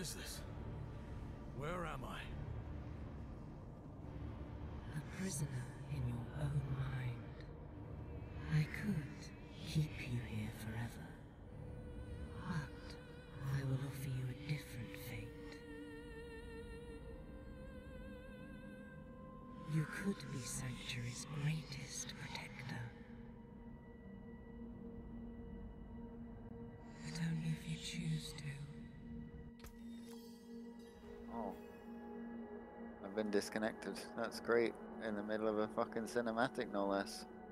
is this? Where am I? A prisoner in your own mind. I could keep you here forever, but I will offer you a different fate. You could be Sanctuary's greatest protector. But only if you choose to. Oh. I've been disconnected. That's great. In the middle of a fucking cinematic, no less.